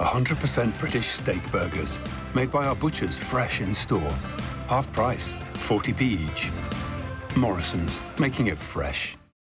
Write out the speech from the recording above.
100% British steak burgers, made by our butchers fresh in store. Half price, 40p each. Morrisons, making it fresh.